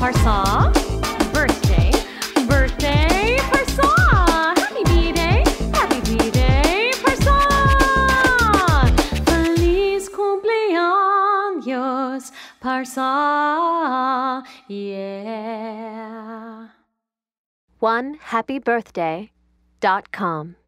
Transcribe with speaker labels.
Speaker 1: Parsa. Birthday. Birthday, Parsa. Happy B-Day. Happy B-Day, Parsa. Feliz cumpleaños, Parsa. Yeah.
Speaker 2: OneHappyBirthday.com